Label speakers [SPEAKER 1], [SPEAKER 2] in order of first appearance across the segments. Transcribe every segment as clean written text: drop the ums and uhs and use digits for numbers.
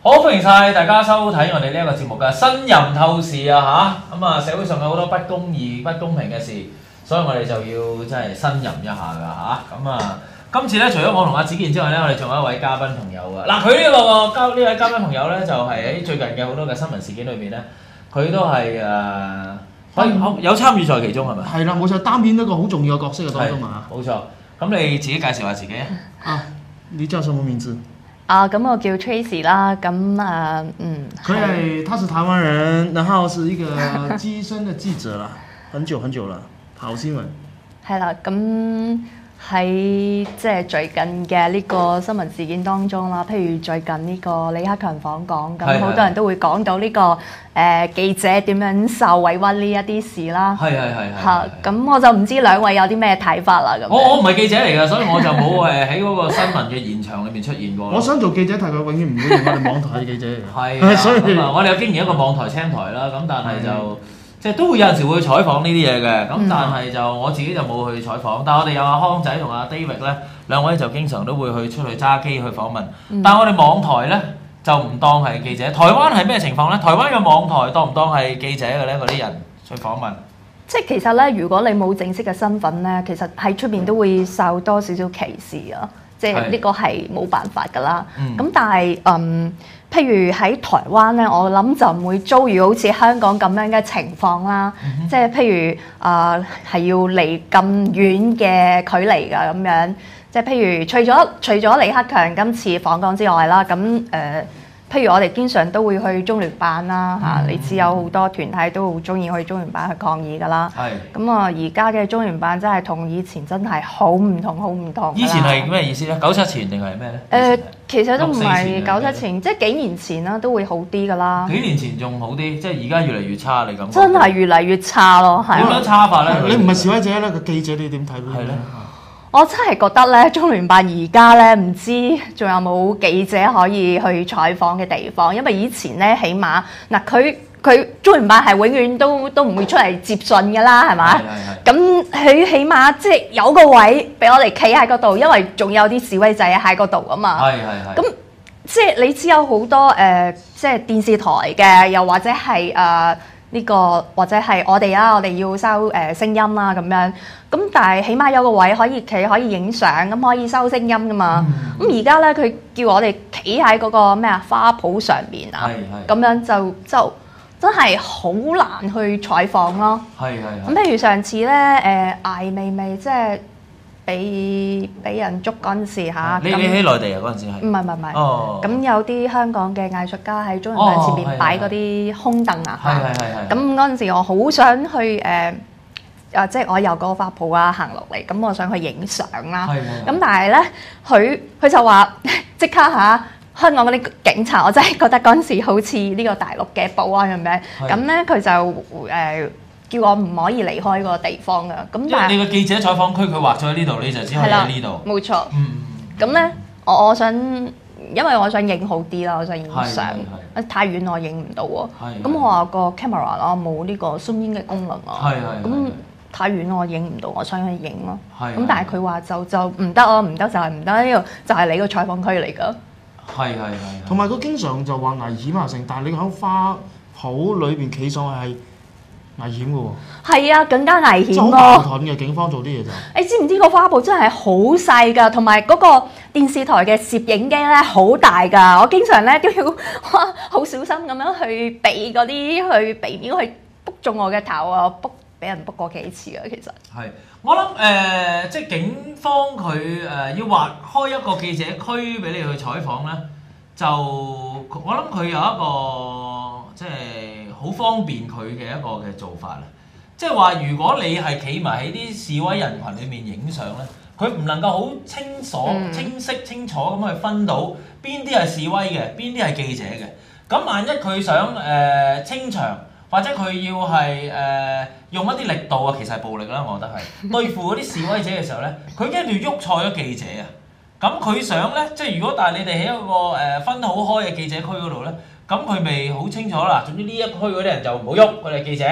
[SPEAKER 1] 好，歡迎晒大家收睇我哋呢一個節目嘅新任透視啊嚇，咁啊社會上有好多不公義、不公平嘅事，所以我哋就要真係新任一下㗎嚇，咁啊今次咧除咗我同阿子健之外咧，我哋仲有一位嘉賓朋友啊，嗱佢呢位嘉賓朋友咧就係喺最近嘅好多嘅新聞事件裏邊咧，佢都係有參與在其中係咪？
[SPEAKER 2] 係啦，冇錯，擔演一個好重要嘅角色嘅當中嘛。
[SPEAKER 1] 冇錯，咁你自己介紹下自己啊。
[SPEAKER 2] 你叫什麼名字？
[SPEAKER 3] 咁我叫 Tracy 啦，咁
[SPEAKER 2] 他是台灣人，然後是一個資深嘅記者啦，很久了，跑新聞。
[SPEAKER 3] 係啦，咁喺即係最近嘅呢個新聞事件當中啦，譬如最近呢個李克強訪港，咁好多人都會講到呢個記者點樣受委屈呢一啲事啦。
[SPEAKER 1] 係。
[SPEAKER 3] 嚇，咁我就唔知兩位有啲咩睇法啦。咁
[SPEAKER 1] 我唔係記者嚟㗎，所以我就冇喺嗰個新聞嘅現場裏面出現過。
[SPEAKER 2] 我想做記者，但係佢永遠唔會用我哋網台嘅記者嚟。
[SPEAKER 1] 係，所以我哋有經營一個網台青台啦，咁但係就。即係都會有陣時會採訪呢啲嘢嘅，咁但係就我自己就冇去採訪，但係我哋有阿康仔同阿 David 咧，兩位就經常都會出去揸機去訪問。但係我哋網台咧就唔當係記者。台灣係咩情況咧？台灣嘅網台當唔當係記者嘅咧？嗰啲人去訪問。
[SPEAKER 3] 即係其實咧，如果你冇正式嘅身份咧，其實喺出邊都會受多少少歧視啊！即係呢個係冇辦法㗎啦。咁但係譬如喺台灣咧，我諗就唔會遭遇好似香港咁樣嘅情況啦。即係譬如係要離咁遠嘅距離㗎咁樣。即係譬如除咗李克強今次訪港之外啦，咁譬如我哋經常都會去中聯辦啦嚇，你知有好多團體都好中意去中聯辦去抗議㗎啦。咁而家嘅中聯辦真係同以前真係好唔同，好唔同。
[SPEAKER 1] 以前係咩意思咧？97前定係咩咧？
[SPEAKER 3] 其實都唔係97前，即係幾年前啦，都會好啲㗎啦。
[SPEAKER 1] 幾年前仲好啲，即係而家越嚟越差，你咁。
[SPEAKER 3] 真係越嚟越差咯，係。
[SPEAKER 1] 點樣差法咧？
[SPEAKER 2] 你唔係示威者咧，個記者你點睇咧？
[SPEAKER 1] 係咧。
[SPEAKER 3] 我真係覺得咧，中聯辦而家咧唔知仲有冇記者可以去採訪嘅地方，因為以前咧起碼嗱佢中聯辦係永遠都唔會出嚟接信㗎啦，係咪？咁佢起碼即係有個位俾我哋企喺嗰度，因為仲有啲示威者喺嗰度啊嘛。咁即係你知有好多即係電視台嘅，又或者係呢個或者係我哋要收聲音啦咁樣，咁但係起碼有個位可以企，可以影相，咁可以收聲音噶嘛。咁而家咧佢叫我哋企喺嗰個咩花圃上面啊，咁樣就真係好難去採訪咯。咁譬如上次咧艾未未即係俾人捉嗰陣時嚇，
[SPEAKER 1] 你喺內地啊嗰陣時係？
[SPEAKER 3] 唔係。咁有啲香港嘅藝術家喺中聯辦前面擺嗰啲空凳啊。咁嗰陣時我好想去即係我由個花圃啊行落嚟，咁我想去影相啦。咁但係咧，佢就話即刻香港嗰啲警察，我真係覺得嗰陣時好似呢個大陸嘅保安咁樣。咁咧佢就叫我唔可以離開個地方㗎，咁但係
[SPEAKER 1] 你個記者採訪區佢劃咗喺呢度，你就只可以喺呢度。
[SPEAKER 3] 冇錯。咁咧，我想，因為我想影好啲啦，我想影相。太遠我影唔到喎。咁我話個 camera 啦，冇呢個 zoom in 嘅功能啊。咁太遠我影唔到，我想去影咯。咁但係佢話就唔得咯，唔得就係唔得，呢度就係你個採訪區嚟㗎。
[SPEAKER 2] 同埋佢經常就話危險啊成，但係你喺花圃裏邊企上去係危險嘅喎。係
[SPEAKER 3] 啊，更加危險咯。
[SPEAKER 2] 好矛盾嘅，警方做啲嘢就。
[SPEAKER 3] 你知唔知個花圃真係好細㗎？同埋嗰個電視台嘅攝影機咧好大㗎。我經常咧都要好小心咁樣去避嗰啲，去避免去卜中我嘅頭啊！俾人卜過幾次啊，其實。
[SPEAKER 1] 我諗即係警方佢要劃開一個記者區俾你去採訪咧，就我諗佢有一個即係好方便佢嘅一個嘅做法啦。即係話如果你係企埋喺啲示威人群裏面影相咧，佢唔能夠好清晰清楚咁去分到邊啲係示威嘅，邊啲係記者嘅。咁萬一佢想清場，或者佢要係用一啲力度啊，其實係暴力啦，我覺得係對付嗰啲示威者嘅時候咧，佢驚住喐錯咗記者啊！咁佢想咧，即係如果但係你哋喺一個分好開嘅記者區嗰度咧，咁佢咪好清楚啦。總之呢一區嗰啲人就唔好喐，佢哋記者。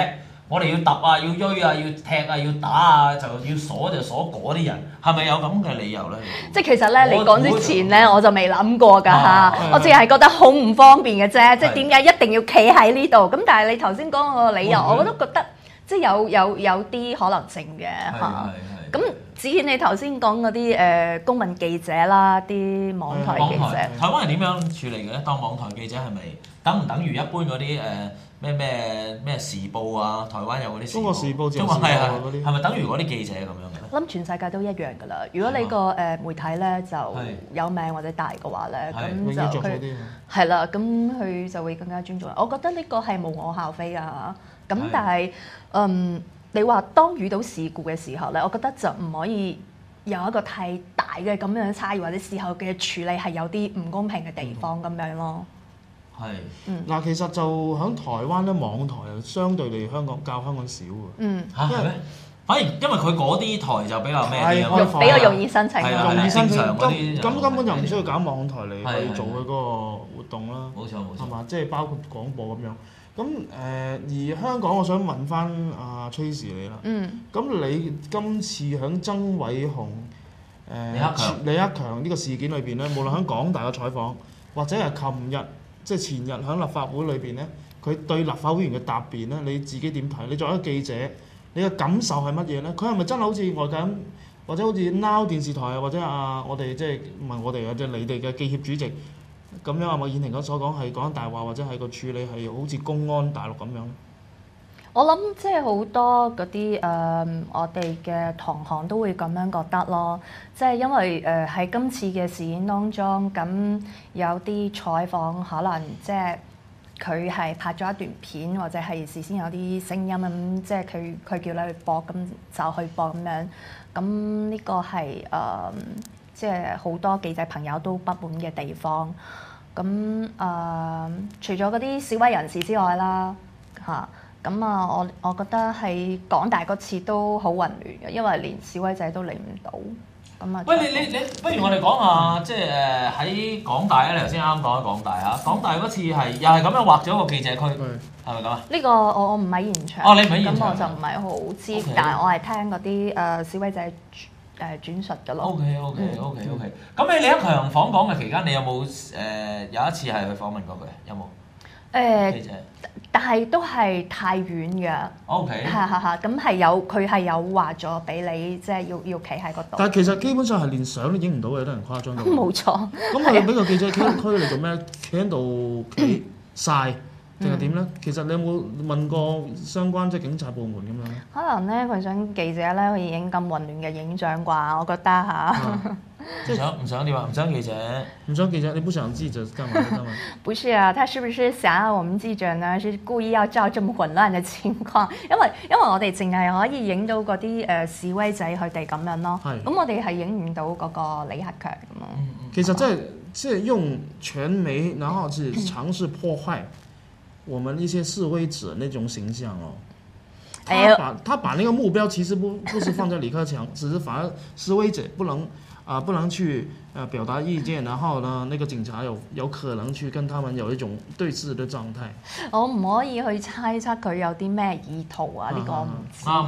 [SPEAKER 1] 我哋要揼啊，要追啊，要踢啊，要打啊，就要鎖嗰啲人，係咪有咁嘅理由咧？
[SPEAKER 3] 即係其實咧，你講之前咧，我就未諗過㗎嚇，我淨係覺得好唔方便嘅啫，即係點解一定要企喺呢度？咁但係你頭先講嗰個理由，我都覺得即係有啲可能性嘅嚇。咁子軒你頭先講嗰啲公民記者啦，啲網台記者，
[SPEAKER 1] 台灣係點樣處理嘅咧？當網台記者係咪等唔等於一般嗰啲咩時報啊？台灣有嗰啲
[SPEAKER 2] 中國時報、
[SPEAKER 1] 中國係
[SPEAKER 2] 嗰啲，
[SPEAKER 1] 係咪等於嗰啲記者咁樣嘅咧？
[SPEAKER 3] 我諗全世界都一樣㗎啦。如果你個媒體咧就有名或者大嘅話咧，咁就佢係啦，咁佢就會更加尊重人。我覺得呢個係無可厚非啊。咁但係你話當遇到事故嘅時候咧，我覺得就唔可以有一個太大嘅咁樣嘅差異，或者事後嘅處理係有啲唔公平嘅地方咁樣咯。
[SPEAKER 1] 係，
[SPEAKER 2] 嗱，其實就喺台灣咧，網台相對嚟香港較香港少嘅。
[SPEAKER 1] 嚇係咩？反而因為佢嗰啲台就比較咩啲啊，
[SPEAKER 3] 比較容易申請，
[SPEAKER 2] 容易申請
[SPEAKER 1] 嗰啲
[SPEAKER 2] 咁根本就唔需要搞網台嚟去做佢嗰個活動啦。
[SPEAKER 1] 冇錯冇錯，
[SPEAKER 2] 係嘛？即係包括廣播咁樣。咁而香港，我想問翻阿 Tracy 你啦。咁你今次喺曾偉雄、李克強呢個事件裏邊咧，無論喺港大嘅採訪，或者係琴日即係前日喺立法會裏邊咧，佢對立法會議員嘅答辯咧，你自己點睇？你作為一個記者，你嘅感受係乜嘢咧？佢係咪真係好似外界咁，或者好似 Now 電視台啊，或者我哋即係唔係我哋啊，即係你哋嘅記協主席咁樣啊？麥燕庭所講係講大話，或者係個處理係好似公安大陸咁樣？
[SPEAKER 3] 我諗即係好多嗰啲我哋嘅同行都會咁樣覺得咯，即係因為喺今次嘅事件當中，咁有啲採訪可能即係佢係拍咗一段片，或者係事先有啲聲音咁，即係佢叫你去播，咁就去播咁樣。咁呢個係即係好多記者朋友都不滿嘅地方。咁除咗嗰啲示威人士之外啦，嚇。咁我覺得係港大嗰次都好混亂嘅，因為連示威者都嚟唔到。咁啊，
[SPEAKER 1] 喂，你不如我哋講下，即係喺港大咧，你頭先啱講喺港大嚇，港大嗰次係又係咁樣劃咗個記者區，係咪咁啊？呢
[SPEAKER 3] 個我唔喺現場。
[SPEAKER 1] 哦，你唔喺現場，
[SPEAKER 3] 咁我就唔係好知，但係我係聽嗰啲示威者轉述嘅咯。
[SPEAKER 1] OK。咁你李克強訪港嘅期間，你有冇有一次係去訪問過佢？有冇？記者。
[SPEAKER 3] 但係都係太遠嘅。
[SPEAKER 2] OK。
[SPEAKER 3] 係，咁佢係有話咗俾你，即係要企喺嗰度。
[SPEAKER 2] 但係其實基本上係連相都影唔到嘅，有啲人誇張到。
[SPEAKER 3] 冇錯。
[SPEAKER 2] 咁佢俾個記者企區嚟做咩？企喺度企曬定係點咧？其實你有冇問過相關即係警察部門咁樣咧？
[SPEAKER 3] 可能咧佢想記者咧去影咁混亂嘅影像啩，我覺得嚇。
[SPEAKER 1] 唔想點啊？唔想記者，
[SPEAKER 2] 你不想記者幹嘛？
[SPEAKER 3] 不是啊，他是不是想要我們記者呢？是故意要照這麼混亂嘅情況？因為我哋淨係可以影到嗰啲示威者佢哋咁樣咯。咁我哋係影唔到嗰個李克強咁咯。
[SPEAKER 2] 其實即係用傳媒，然後是嘗試破壞我們一些示威者那種形象咯。他把那個目標其實不是放在李克強，只是反而示威者不能去表達意見，然後呢，那個警察有可能去跟他們有一種對峙的狀態。我
[SPEAKER 3] 唔可以去猜測佢有啲咩意圖啊？呢個我唔知㗎。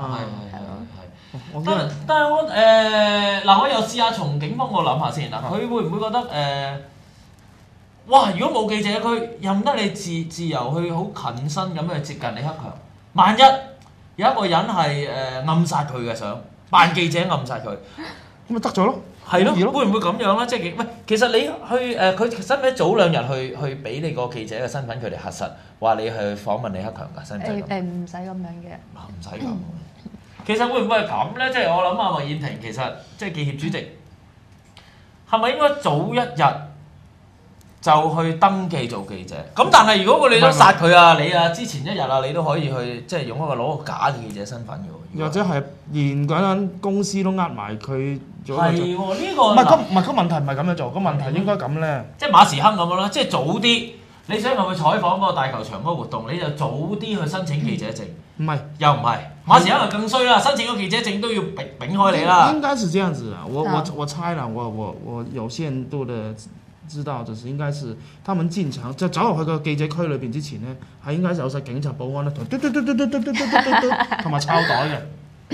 [SPEAKER 1] 係。但係我嗱，我又試下從警方個諗下先嗱，佢會唔會覺得哇！如果冇記者區，任得你自由去好近身咁去接近李克強，萬一有一個人係暗殺佢嘅想扮記者暗殺佢，
[SPEAKER 2] 咁咪得咗咯？
[SPEAKER 1] 係咯，會唔會咁樣咧？即係喂，其實你去佢使唔使早2日去俾你個記者嘅身份佢哋核實，話你去訪問李克強㗎？使唔使咁？
[SPEAKER 3] 唔使咁樣嘅。
[SPEAKER 1] 唔使咁。其實會唔會係咁咧？即係我諗阿麥燕庭其實即係記協主席，係咪應該早1日就去登記做記者？咁但係如果你都殺佢啊，你啊之前1日啊，你都可以去即係用攞個假嘅記者身份嘅喎。
[SPEAKER 2] 或者係連嗰間公司都呃埋佢。
[SPEAKER 1] 係喎，呢個
[SPEAKER 2] 唔係個問題唔係咁樣做，個問題應該咁咧。
[SPEAKER 1] 即係馬時亨咁樣啦，即係早啲，你想去採訪嗰個大球場嗰個活動，你就早啲去申請記者證。
[SPEAKER 2] 唔係，
[SPEAKER 1] 又唔係，馬時亨就更衰啦，申請個記者證都要丙開你啦。
[SPEAKER 2] 應該是這樣子啊，我猜啦，我有限度的知道，就是應該是他們進場就走入去個記者區裏邊之前咧，係應該有晒警察保安咧，同埋抄袋嘅。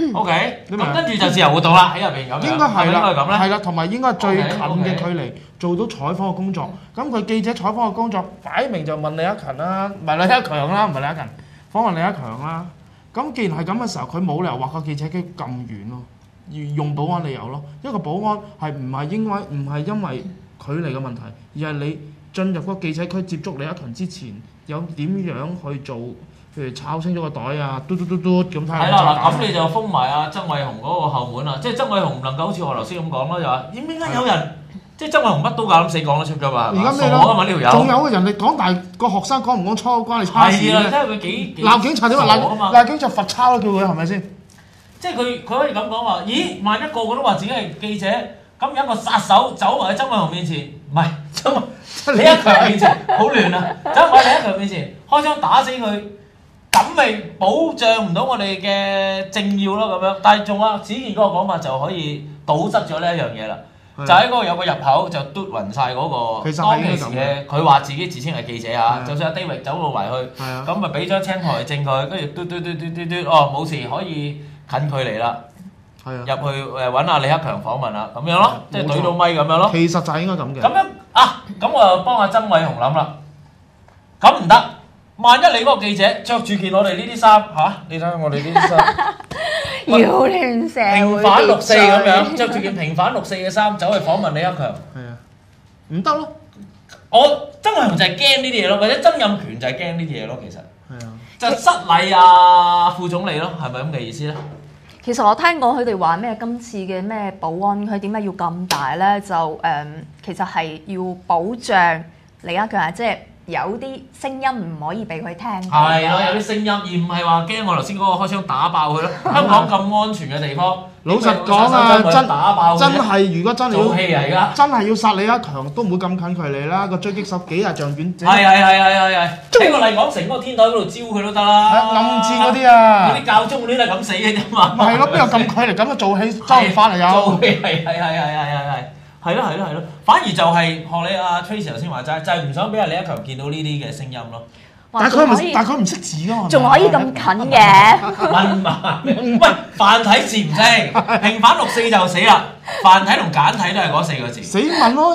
[SPEAKER 1] OK，咁跟住就自由活動啦，喺入邊咁樣。
[SPEAKER 2] 應該係啦，
[SPEAKER 1] 咁咧。
[SPEAKER 2] 係啦，同埋應該最近嘅距離做到採訪嘅工作。咁佢記者採訪嘅工作擺明就問李克勤啦，唔係李克強啦，唔係李克勤訪問李克強啦。咁既然係咁嘅時候，佢冇理由劃個記者區咁遠咯，用保安理由咯。一個保安係唔係因為距離嘅問題，而係你進入個記者區接觸李克勤之前，有點樣去做？譬如抄清咗個袋啊，嘟咁睇下。
[SPEAKER 1] 係啦，嗱咁你就封埋阿曾偉雄嗰個後門啦，即係曾偉雄唔能夠好似我頭先咁講咯，就話點解有人即係曾偉雄乜都夠膽死講得出㗎嘛？
[SPEAKER 2] 而家咩
[SPEAKER 1] 傻㗎嘛呢條友？
[SPEAKER 2] 仲有嘅人哋講大個學生講唔講粗口關你叉事
[SPEAKER 1] 係啦，睇下佢幾
[SPEAKER 2] 鬧警察點啊？鬧警察罰抄咯，叫佢係咪先？
[SPEAKER 1] 即係佢可以咁講話，咦？萬一個個都話自己係記者，咁有一個殺手走埋去曾偉雄面前，唔係李克強面前，好亂啊！走埋李克強面前，開槍打死佢。咁咪保障唔到我哋嘅政要咯咁樣，但係仲有子健嗰個講法就可以堵塞咗呢一樣嘢啦，就喺嗰個有個入口就嘟暈晒嗰個當其時嘅，佢話自己自稱係記者啊，就算阿 David 走到埋去，咁咪俾張青台證佢，跟住嘟，哦冇事可以近距離啦，入去揾阿李克強訪問啦，咁樣咯，即係對到咪咁樣咯。
[SPEAKER 2] 其實就係應該咁嘅。
[SPEAKER 1] 咁樣啊，咁我又幫阿曾偉雄諗啦，咁唔得。萬一你嗰個記者着住件我哋呢啲衫嚇，你睇下我哋呢啲衫，
[SPEAKER 3] 擾亂社會
[SPEAKER 1] 平反六四咁樣，着住件平反六四嘅衫走去訪問李克強，
[SPEAKER 2] 係啊，唔得咯。
[SPEAKER 1] 我曾偉雄就係驚呢啲嘢咯，或者曾蔭權就係驚呢啲嘢咯，其實
[SPEAKER 2] 係啊，
[SPEAKER 1] 就失禮啊副總理咯，係咪咁嘅意思咧？
[SPEAKER 3] 其實我聽講佢哋話咩今次嘅咩保安佢點解要咁大咧？就其實係要保障李克強，即係。有啲聲音唔可以俾佢聽。
[SPEAKER 1] 係咯，有啲聲音，而唔係話驚我頭先嗰個開槍打爆佢咯。香港咁安全嘅地方，
[SPEAKER 2] 老實講啊，真係如果真係
[SPEAKER 1] 做戲嚟㗎，
[SPEAKER 2] 真係要殺李克強都唔會咁近距離啦。個狙擊手幾日仗短，
[SPEAKER 1] 係。喺個麗港城嗰個天台嗰度招佢都得啦。
[SPEAKER 2] 暗戰嗰啲啊，
[SPEAKER 1] 嗰啲教宗嗰啲都係咁死嘅啫嘛。
[SPEAKER 2] 咪係咯，邊有咁距離咁樣做戲周潤發嚟有？
[SPEAKER 1] 做戲係咯，反而就係學你阿 Tracy 頭先話齋，就係唔想俾阿李克強見到呢啲嘅聲音咯。
[SPEAKER 2] 但係佢唔識字㗎嘛，
[SPEAKER 3] 仲可以咁近嘅？
[SPEAKER 1] 問埋喂，繁體字唔識，平反六四就死啦。繁體同簡體都係嗰4個字。
[SPEAKER 2] 死問咯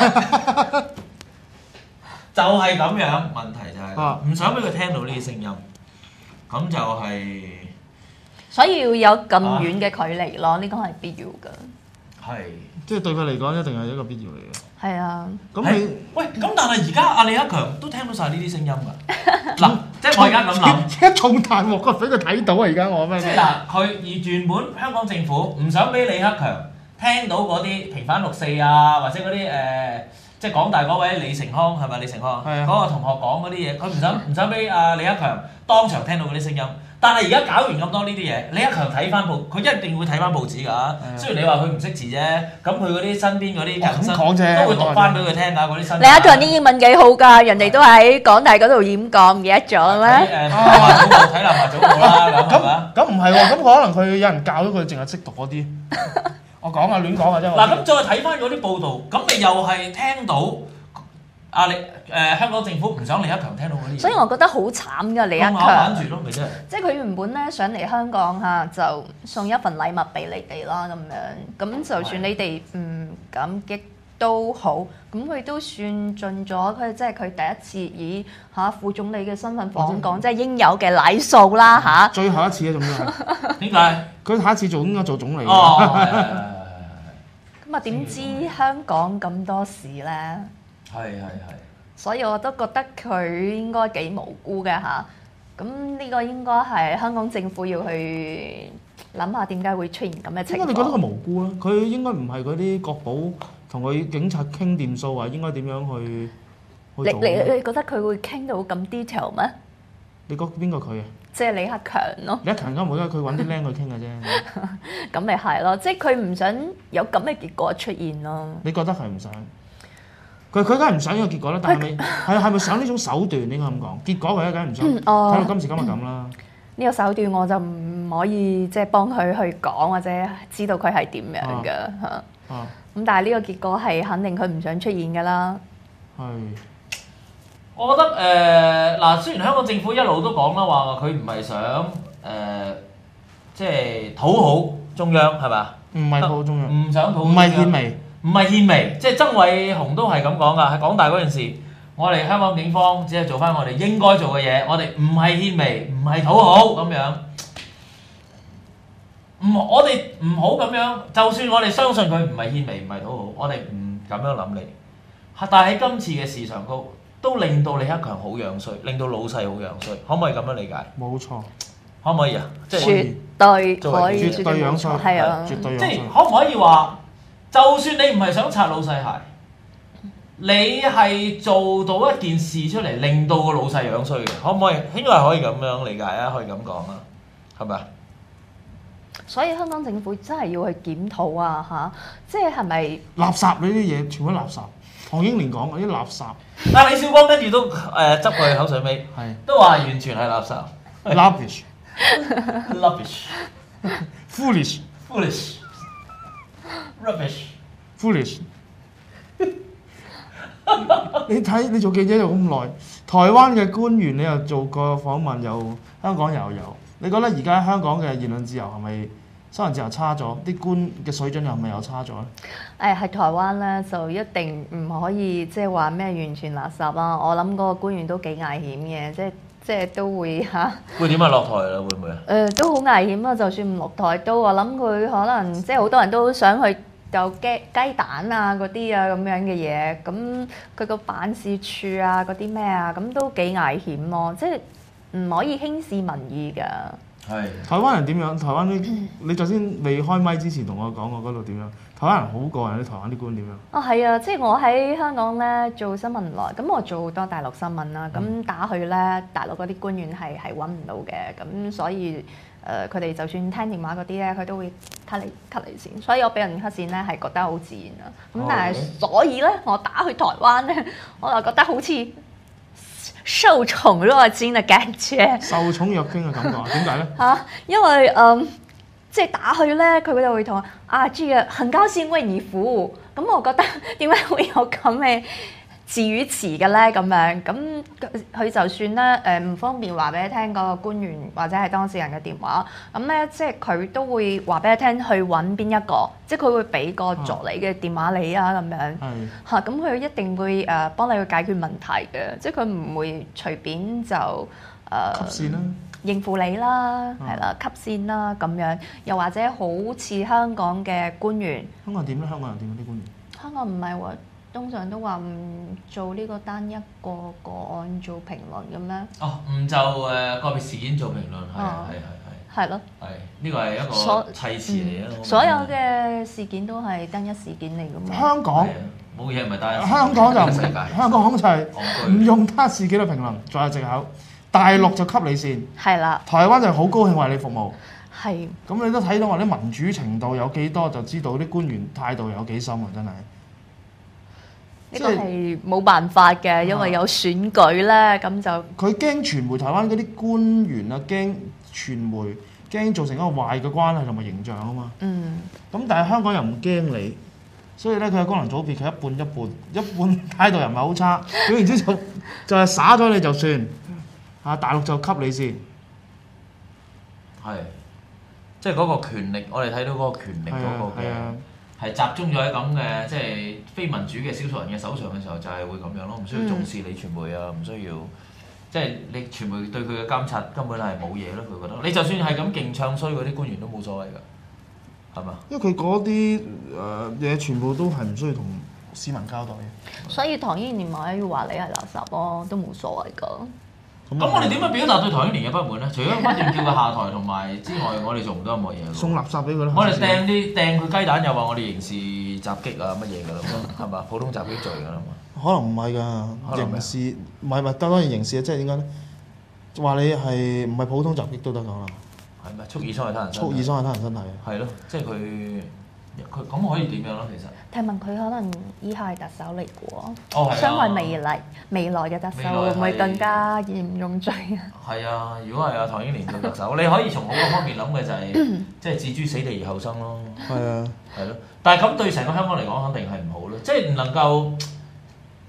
[SPEAKER 1] 就係咁樣，問題就係唔想俾佢聽到呢啲聲音，咁就係。所
[SPEAKER 3] 以要有咁遠嘅距離咯，呢個係必要㗎。
[SPEAKER 1] 係。
[SPEAKER 2] 即係對佢嚟講，一定係一個必要嚟嘅。
[SPEAKER 3] 係啊。
[SPEAKER 2] 咁你
[SPEAKER 1] 喂，咁但係而家阿李克強都聽到晒呢啲聲音㗎。嗱，即係我而家咁諗，
[SPEAKER 2] 一重彈鑊佢俾佢睇到啊！而家我咩？
[SPEAKER 1] 即係嗱，佢而原本香港政府唔想俾李克強聽到嗰啲平反六四啊，或者嗰啲即係港大嗰位李成康係咪李成康？係啊。嗰個同學講嗰啲嘢，佢唔想俾阿李克強當場聽到嗰啲聲音。但係而家搞完咁多呢啲嘢，李克強睇翻報，佢一定會睇翻報紙㗎。雖然你話佢唔識字啫，咁佢嗰啲身邊嗰啲近身都會讀翻俾佢聽㗎。嗰啲新李
[SPEAKER 3] 克強啲英文幾好㗎，人哋都喺港大嗰度演講，唔記得咗咩？
[SPEAKER 1] 睇南華早報啦，
[SPEAKER 2] 咁唔係喎，咁可能佢有人教咗佢，淨係識讀嗰啲。我講啊，亂講啊，真係。
[SPEAKER 1] 嗱，咁再睇翻嗰啲報導，咁你又係聽到香港政府唔想李克強聽到嗰啲嘢，
[SPEAKER 3] 所以我覺得好慘㗎李克強。
[SPEAKER 1] 攬住咯，咪真係。
[SPEAKER 3] 即係佢原本咧想嚟香港嚇，就送一份禮物俾你哋啦咁樣。咁就算你哋唔感激都好，咁佢都算盡咗佢即係佢第一次以副總理嘅身份訪港，即係應有嘅禮數啦嚇。
[SPEAKER 2] 最後一次啊，仲要
[SPEAKER 1] 點解？
[SPEAKER 2] 佢下一次應該做總理。
[SPEAKER 3] 咁啊點知香港咁多事咧？
[SPEAKER 1] 係。
[SPEAKER 3] 所以我都覺得佢應該幾無辜嘅嚇。咁呢個應該係香港政府要去諗下點解會出現咁嘅情況。
[SPEAKER 2] 點解你覺得佢無辜咧？佢應該唔係嗰啲國保同佢警察傾掂數話應該點樣去做？你
[SPEAKER 3] 覺得佢會傾到咁 detail 咩？
[SPEAKER 2] 你覺邊個佢啊？即
[SPEAKER 3] 係李克強咯。
[SPEAKER 2] 李克強梗唔會，佢揾啲僆去傾嘅啫。
[SPEAKER 3] 咁咪係咯，即係佢唔想有咁嘅結果出現咯。
[SPEAKER 2] 你覺得係唔想？佢梗係唔想呢個結果啦，但係係咪想呢種手段應該咁講？結果佢梗係唔想。睇到今時今日咁啦。
[SPEAKER 3] 呢個手段我就唔可以即係幫佢去講或者知道佢係點樣嘅嚇。咁但係呢個結果係肯定佢唔想出現㗎啦。
[SPEAKER 1] 我覺得嗱，雖然香港政府一路都講啦，話佢唔係想即係討好中央係嘛？
[SPEAKER 2] 唔係討好中央，
[SPEAKER 1] 唔想討好中央，
[SPEAKER 2] 唔係獻媚，
[SPEAKER 1] 唔係獻媚，即係曾偉雄都係咁講㗎。喺港大嗰陣時，我哋香港警方只係做翻我哋應該做嘅嘢，我哋唔係獻媚，唔係討好咁樣。我哋唔好咁樣，就算我哋相信佢唔係獻媚，唔係討好，我哋唔咁樣諗你。但係喺今次嘅事上高，都令到李克強好樣衰，令到老細好樣衰，可唔可以咁樣理解？
[SPEAKER 2] 冇錯，
[SPEAKER 1] 可唔可以啊？即係
[SPEAKER 3] 絕對可以，
[SPEAKER 2] 絕對樣衰，
[SPEAKER 3] 係啊，
[SPEAKER 2] 絕對樣衰。
[SPEAKER 1] 即係可唔可以話，就算你唔係想擦老細鞋，你係做到一件事出嚟，令到個老細樣衰嘅，可唔可以？應該係可以咁樣理解啊，可以咁講啊，係咪啊？
[SPEAKER 3] 所以香港政府真係要去檢討啊嚇，即係咪
[SPEAKER 2] 垃圾呢啲嘢全部都垃圾？唐英年講嗰啲垃圾。
[SPEAKER 1] 但李少光跟住都執佢口水尾，都話完全係垃圾。
[SPEAKER 2] rubbish，foolish，rubbish，foolish。你睇你做記者做咁耐，台灣嘅官員你又做過訪問，又香港又有。你覺得而家香港嘅言論自由係咪新聞自由差咗？啲官嘅水準又係咪又差咗咧？
[SPEAKER 3] 喺台灣咧就一定唔可以即係話咩完全垃圾啦。我諗嗰個官員都幾危險嘅，即係都會嚇。
[SPEAKER 1] 會點啊？落台啦？會唔會啊？
[SPEAKER 3] 都好危險啊！就算唔落台都，我諗佢可能即係好多人都想去就雞蛋啊嗰啲啊咁樣嘅嘢，咁佢個辦事處啊嗰啲咩啊，咁都幾危險咯，即係。唔可以輕視民意㗎。
[SPEAKER 2] 係。台灣人點樣？台灣啲你頭先未開麥之前同我講過嗰度點樣？台灣人好過人，啲台灣啲官點樣？
[SPEAKER 3] 係啊，即係我喺香港咧做新聞來，咁我做好多大陸新聞啦，咁打去咧大陸嗰啲官員係揾唔到嘅，咁所以佢哋就算聽電話嗰啲咧，佢都會 cut 你線，所以我俾人 cut 線咧係覺得好自然啊。咁但係所以咧，我打去台灣咧，我就覺得好似受寵若驚嘅感覺，
[SPEAKER 2] 受寵若驚嘅感覺，點解咧？
[SPEAKER 3] 因為即係打去咧，佢就會同我這個很高興為你服務。咁我覺得點解會有咁嘅字語詞嘅咧？咁樣咁佢就算咧唔方便話俾你聽嗰個官員或者係當事人嘅電話，咁咧即係佢都會話俾你聽去揾邊一個，即係佢會俾個助理嘅電話你啊咁樣嚇，咁佢一定會幫你去解決問題嘅，即係佢唔會隨便就
[SPEAKER 2] 吸線啦。
[SPEAKER 3] 應付你啦，係啦，吸線啦咁樣，又或者好似香港嘅官員，
[SPEAKER 2] 香港點咧？香港人點啲官員？
[SPEAKER 3] 香港唔係話通常都話唔做呢個單一個案做評論嘅咩？
[SPEAKER 1] 唔就個別事件做評論，係
[SPEAKER 3] 咯，
[SPEAKER 1] 係呢個係一個砌詞嚟啊！
[SPEAKER 3] 所有嘅事件都係單一事件嚟㗎嘛。
[SPEAKER 2] 香港
[SPEAKER 1] 冇嘢唔係單一。
[SPEAKER 2] 香港就唔係，香港就係唔用他事件去評論，再有藉口。大陸就吸你線，
[SPEAKER 3] 係啦。
[SPEAKER 2] 台灣就好高興為你服務，
[SPEAKER 3] 係。
[SPEAKER 2] 咁你都睇到話啲民主程度有幾多，就知道啲官員態度有幾深啊！真係。
[SPEAKER 3] 呢個係冇辦法嘅，因為有選舉咧，咁就
[SPEAKER 2] 佢驚傳媒，台灣嗰啲官員啊，驚傳媒，驚造成一個壞嘅關係同埋形象啊嘛。咁但係香港人唔驚你，所以咧佢嘅功能組別佢一半一半，一半態度又唔係好差，總言之就係耍咗你就算。大陸就吸你先，
[SPEAKER 1] 係，即係嗰個權力，我哋睇到嗰個權力嗰個嘅係集中咗喺咁嘅，即係非民主嘅少數人嘅手上嘅時候，就係會咁樣咯，唔需要重視你傳媒啊，唔需要，即係你傳媒對佢嘅監察根本係冇嘢咯，佢覺得，你就算係咁勁唱衰嗰啲官員都冇所謂㗎，係嘛？
[SPEAKER 2] 因為佢嗰啲嘢全部都係唔需要同市民交代嘅。
[SPEAKER 3] 所以唐英年咪要話你係垃圾咯，都冇所謂㗎。
[SPEAKER 1] 咁我哋點樣表達對唐英年嘅不滿咧？除咗不斷叫佢下台同埋之外，我哋做唔到任何嘢。
[SPEAKER 2] 送垃圾俾佢啦！
[SPEAKER 1] 我哋掟佢雞蛋，又話我哋刑事襲擊啊乜嘢㗎啦，係嘛？普通襲擊罪㗎啦嘛。
[SPEAKER 2] 可能唔係㗎，刑事唔係當然刑事啊，即係點解咧？話你係唔係普通襲擊都得㗎啦？
[SPEAKER 1] 係咪蓄意傷害他人身體？
[SPEAKER 2] 蓄意傷害他人身體啊！
[SPEAKER 1] 係咯，即係佢咁可以點樣咯？其實
[SPEAKER 3] 聽聞佢可能以後係特首嚟嘅喎，
[SPEAKER 1] 傷
[SPEAKER 3] 害未來嘅特首會唔會更加嚴重罪啊？
[SPEAKER 1] 係啊，如果係阿唐英年做特首，你可以從好多方面諗嘅就係即係置諸死地而後生咯。
[SPEAKER 2] 係啊，
[SPEAKER 1] 係咯，但係咁對成個香港嚟講肯定係唔好咯，即係唔能夠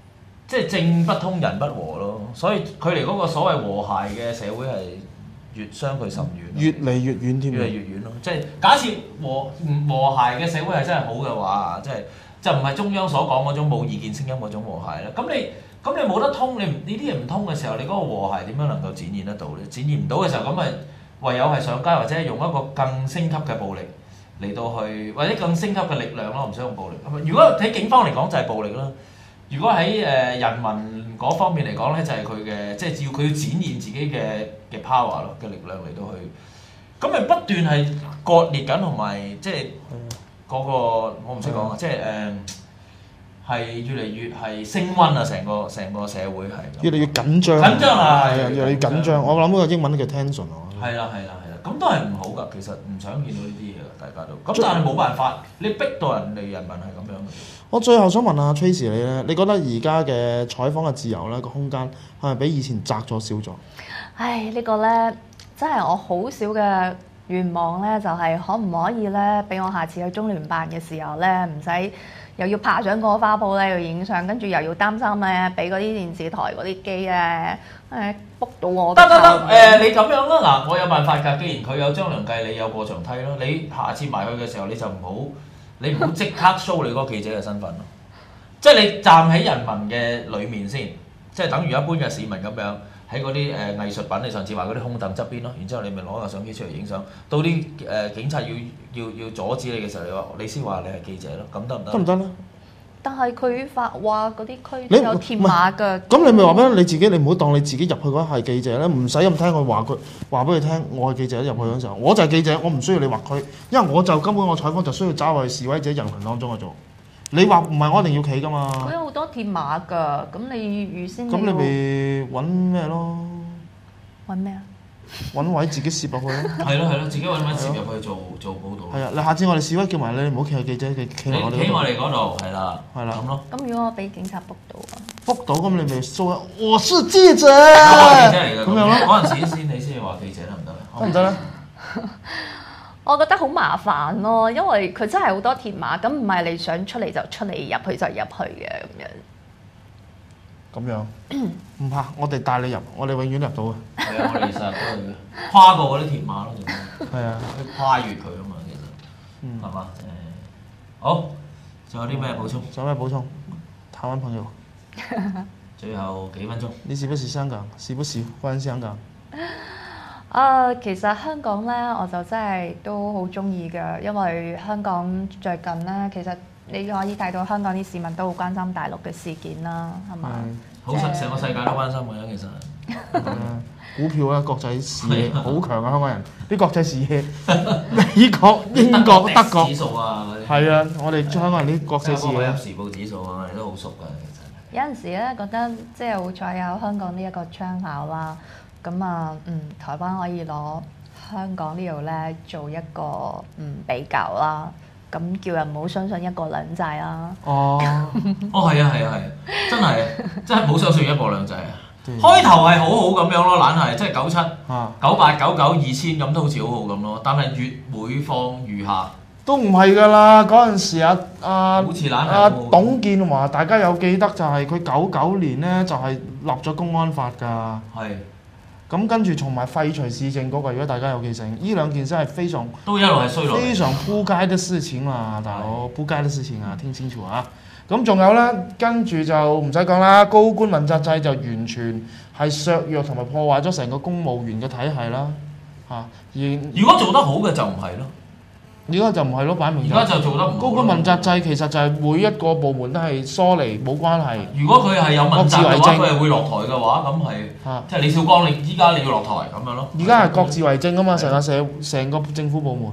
[SPEAKER 1] 即係政不通人不和咯，所以佢離嗰個所謂和諧嘅社會係越相距甚遠，
[SPEAKER 2] 越嚟越遠添，
[SPEAKER 1] 越嚟越遠咯。即係假設和諧嘅社會係真係好嘅話，即係就唔係中央所講嗰種冇意見聲音嗰種和諧啦。咁你冇得通，你呢啲嘢唔通嘅時候，你嗰個和諧點樣能夠展現得到咧？展現唔到嘅時候，咁咪唯有係上街或者用一個更升級嘅暴力嚟到去，或者更升級嘅力量咯，唔使用暴力。如果喺警方嚟講就係暴力啦。如果喺人民嗰方面嚟講咧，就係佢嘅，即係佢要展現自己嘅 power 咯，嘅力量嚟到去，咁咪不斷係割裂緊，同埋即係嗰個我唔識講啊，即係係越嚟越係升溫啊！成個社會係
[SPEAKER 2] 越嚟越緊張，
[SPEAKER 1] 啊，
[SPEAKER 2] 係啊，越嚟越緊張。我諗嗰個英文都叫 tension 啊。
[SPEAKER 1] 係啦，咁都係唔好噶。其實唔想見到呢啲嘢噶，大家都。咁但係冇辦法，你逼到人民係咁樣嘅。
[SPEAKER 2] 我最後想問下 Tracy 你咧，你覺得而家嘅採訪嘅自由咧，個空間係咪比以前窄咗少咗？
[SPEAKER 3] 唉，呢個咧真係我好少嘅願望咧，就係可唔可以咧，俾我下次去中聯辦嘅時候咧，唔使又要爬上個花鋪咧，要影相，跟住又要擔心咧，俾嗰啲電視台嗰啲機咧book 到我。
[SPEAKER 1] 得你咁樣啦，嗱，我有辦法㗎。既然佢有張良計，你有過牆梯咯，你下次埋去嘅時候，你唔好即刻 show 你嗰個記者嘅身份咯，即係你站喺人民嘅裏面先，即係等於一般嘅市民咁樣喺嗰啲藝術品，你上次話嗰啲空凳側邊咯，然之後你咪攞個相機出嚟影相，到啲警察要阻止你嘅時候，你先話你係記者咯，咁得唔得？
[SPEAKER 2] 得唔得咧？
[SPEAKER 3] 但係佢話嗰啲區有鐵馬㗎。
[SPEAKER 2] 咁你咪話俾你自己，你唔好當你自己入去嗰係記者咧，唔使咁聽佢話俾佢聽，我係記者入去嗰陣時候，我就係記者，我唔需要你劃區，因為我就根本我採訪就需要走去示威者人群當中去做。你話唔係我一定要企㗎嘛？
[SPEAKER 3] 佢有好多鐵馬㗎，咁你預先
[SPEAKER 2] 咁你咪揾咩咯？
[SPEAKER 3] 揾咩啊？
[SPEAKER 2] 揾位自己攝入去咯。
[SPEAKER 1] 係咯，自己揾位攝入去做報導。
[SPEAKER 2] 係啊，你下次我哋示威叫埋你，唔好企喺記者，企喺我哋
[SPEAKER 1] 嗰度，係啦，咁咯。
[SPEAKER 3] 咁如果我俾警察 book 到啊
[SPEAKER 2] ？book 到咁你咪 show 我是記者。
[SPEAKER 1] 咁樣咯。嗰陣時你先話記者得唔得咧？
[SPEAKER 2] 得唔得咧？
[SPEAKER 3] 我覺得好麻煩咯，因為佢真係好多鐵馬，咁唔係你想出嚟就出嚟，入去就入去嘅咁樣。
[SPEAKER 2] 咁樣唔怕，我哋帶你入，我哋永遠入到嘅。
[SPEAKER 1] 係啊，我哋成日都去跨過嗰啲鐵馬咯，
[SPEAKER 2] 係啊，
[SPEAKER 1] 跨越佢啊嘛，其實，係嘛？好，仲有啲咩補充？
[SPEAKER 2] 仲有咩補充？台灣朋友，
[SPEAKER 1] 最後幾分鐘。
[SPEAKER 2] 你是不是香港？是不是返香港？
[SPEAKER 3] 其實香港咧，我就真係都好中意嘅，因為香港最近咧，其實你可以睇到香港啲市民都好關心大陸嘅事件啦，係嘛？
[SPEAKER 1] 好成個世界都關心嘅，其實。
[SPEAKER 2] 股票啊，國際視野好強啊，香港人啲國際視野，美國、英國、德國
[SPEAKER 1] 指數啊嗰啲。
[SPEAKER 2] 係啊，我哋香港人啲國際視野。
[SPEAKER 1] 時報指數啊，我哋都好熟㗎，其實。
[SPEAKER 3] 有陣時咧，覺得即係好彩有香港呢一個窗口啦。咁啊，台灣可以攞香港呢度咧做一個比較啦，咁叫人唔好相信一國兩制啦。
[SPEAKER 1] 係啊，真係冇相信一國兩制啊！開頭係好好咁樣咯，懶係即係97、98、99、2000咁都好似好好咁咯，但係越每況愈下。
[SPEAKER 2] 都唔係㗎啦，嗰陣時
[SPEAKER 1] 好似懶係
[SPEAKER 2] 董建華，大家有記得就係佢99年咧就係立咗公安法㗎。係。咁跟住同埋廢除市政嗰個，如果大家有記性，呢兩件真係非常
[SPEAKER 1] 都一路係衰落，
[SPEAKER 2] 非常撲街的事情啊，大佬，撲街的事情啊，聽清楚啊！咁仲有咧，跟住就唔使講啦，高官問責制就完全係削弱同埋破壞咗成個公務員嘅體系啦，
[SPEAKER 1] 如果做得好嘅就唔係咯。
[SPEAKER 2] 而家就唔係咯，擺明。
[SPEAKER 1] 而家就做得唔好。
[SPEAKER 2] 高官問責制其實就係每一個部門都係疏離冇關係。
[SPEAKER 1] 如果佢係有問責嘅話，佢係會落台嘅話，咁係即係李少光，依家你要落台咁樣咯。
[SPEAKER 2] 而家係各自為政啊嘛，成個政府部門。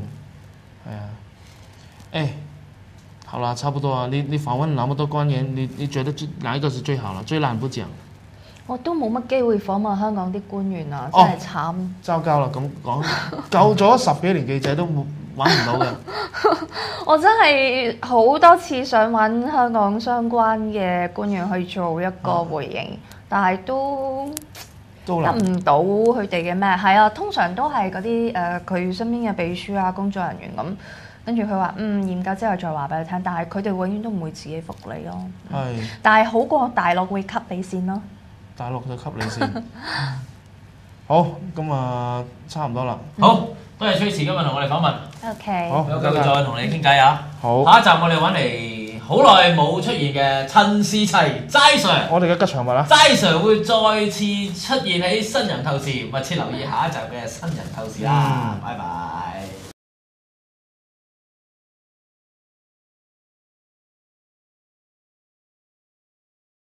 [SPEAKER 2] 係啊。好啦，差不多啊！你訪問那麼多官員，你覺得哪一個是最好啦？最爛不講。
[SPEAKER 3] 我都冇乜機會訪問香港啲官員啊，真係慘。
[SPEAKER 2] 糟糕啦！咁講，夠咗10幾年記者都冇。揾唔到嘅，
[SPEAKER 3] 我真係好多次想揾香港相關嘅官員去做一個回應，但係都得唔到佢哋嘅咩？係啊，通常都係嗰啲佢身邊嘅秘書啊、工作人員咁， 跟住佢話研究之後再話俾你聽，但係佢哋永遠都唔會自己覆你咯。
[SPEAKER 2] 係。
[SPEAKER 3] 但係好過大陸會 cut 你線咯。
[SPEAKER 2] 大陸就 cut 你線。好，咁啊差唔多啦。
[SPEAKER 1] 好，多謝 Tracy 今日同我哋訪問。
[SPEAKER 3] OK。
[SPEAKER 2] 好，
[SPEAKER 1] 有機會再同你傾偈啊。
[SPEAKER 2] 好。
[SPEAKER 1] 下一集我哋揾嚟好耐冇出現嘅陳士齊齋 Sir。
[SPEAKER 2] 我哋嘅吉祥物啦。
[SPEAKER 1] 齋 Sir 會再次出現喺新人透視，密切留意下一集嘅新人透視啦。拜拜。